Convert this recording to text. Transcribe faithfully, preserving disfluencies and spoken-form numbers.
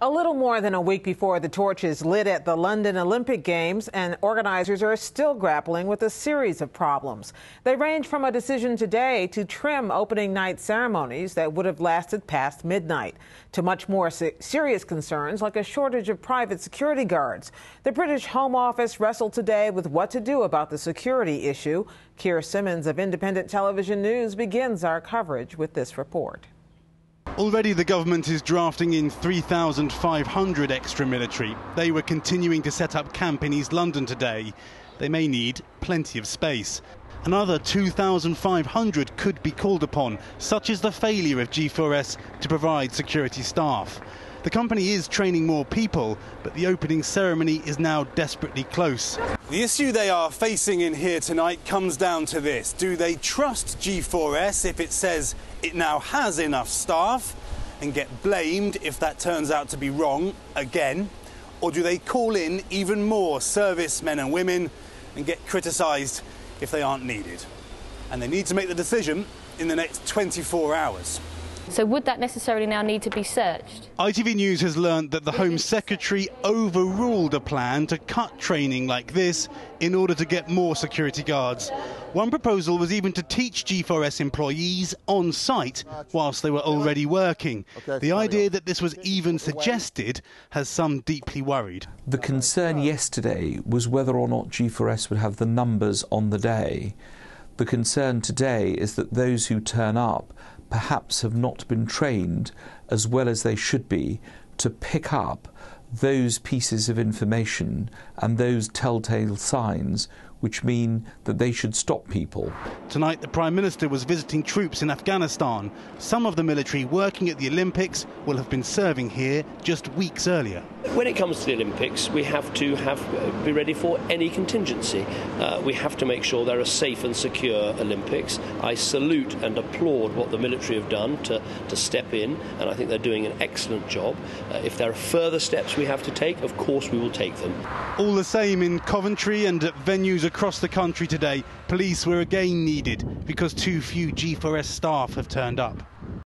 A little more than a week before the torch is lit at the London Olympic Games, and organizers are still grappling with a series of problems. They range from a decision today to trim opening night ceremonies that would have lasted past midnight, to much more se- serious concerns like a shortage of private security guards. The British Home Office wrestled today with what to do about the security issue. Keir Simmons of Independent Television News begins our coverage with this report. Already the government is drafting in three thousand five hundred extra military. They were continuing to set up camp in East London today. They may need plenty of space. Another two thousand five hundred could be called upon, such is the failure of G four S to provide security staff. The company is training more people, but the opening ceremony is now desperately close. The issue they are facing in here tonight comes down to this. Do they trust G four S if it says it now has enough staff and get blamed if that turns out to be wrong again? Or do they call in even more servicemen and women and get criticised if they aren't needed? And they need to make the decision in the next twenty-four hours. So would that necessarily now need to be searched? I T V News has learnt that the Home Secretary overruled a plan to cut training like this in order to get more security guards. One proposal was even to teach G four S employees on site whilst they were already working. The idea that this was even suggested has some deeply worried. The concern yesterday was whether or not G four S would have the numbers on the day. The concern today is that those who turn up perhaps have not been trained as well as they should be to pick up those pieces of information and those telltale signs which mean that they should stop people. Tonight the Prime Minister was visiting troops in Afghanistan. Some of the military working at the Olympics will have been serving here just weeks earlier. When it comes to the Olympics, we have to have be ready for any contingency. Uh, we have to make sure they're a safe and secure Olympics. I salute and applaud what the military have done to, to step in, and I think they're doing an excellent job. Uh, if there are further steps we have to take, of course we will take them. All the same, in Coventry and at venues across the country today, police were again needed because too few G four S staff have turned up.